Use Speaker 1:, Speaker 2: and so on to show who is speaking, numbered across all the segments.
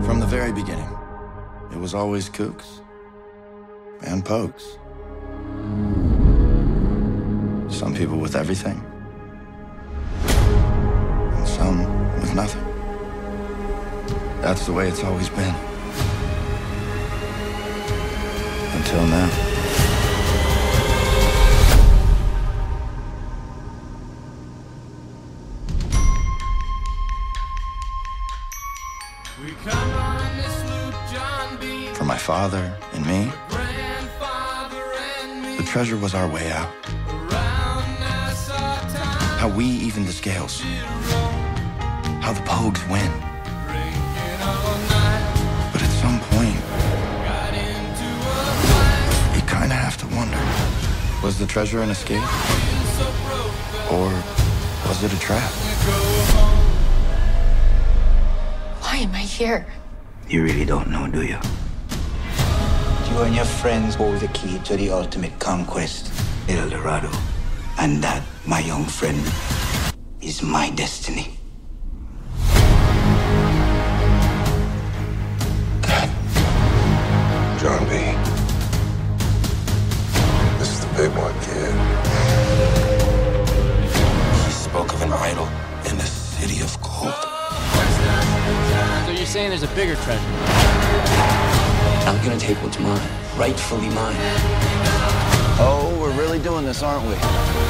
Speaker 1: From the very beginning, it was always kooks and pokes. Some people with everything, and some with nothing. That's the way it's always been. Until now. For my father and me, the treasure was our way out. How we even the scales. How the pogues win. But at some point, you kind of have to wonder, was the treasure an escape? Or was it a trap?
Speaker 2: Why am I here?
Speaker 3: You really don't know, do you? You and your friends hold the key to the ultimate conquest, El Dorado. And that, my young friend, is my destiny.
Speaker 4: John B. This is the big one, kid.
Speaker 1: He spoke of an idol in the city of gold.
Speaker 5: So you're saying there's a bigger treasure?
Speaker 3: I'm gonna take what's mine, rightfully mine.
Speaker 1: Oh, we're really doing this, aren't we?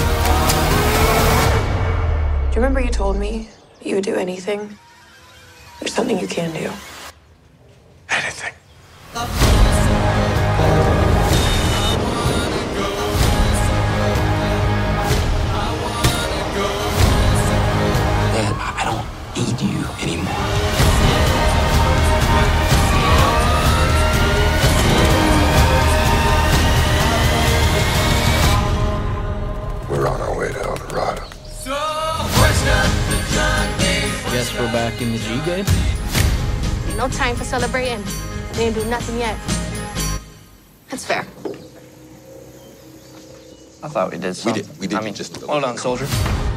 Speaker 2: Do you remember you told me you would do anything? There's something you can do.
Speaker 1: Anything.
Speaker 3: Dad, I don't need you anymore.
Speaker 4: We're on our way to El Dorado.
Speaker 5: Guess we're back in the G game?
Speaker 6: No time for celebrating. We didn't do nothing yet. That's fair.
Speaker 7: I thought we did something.
Speaker 4: We did.
Speaker 7: I mean,
Speaker 4: just
Speaker 7: hold on, soldier.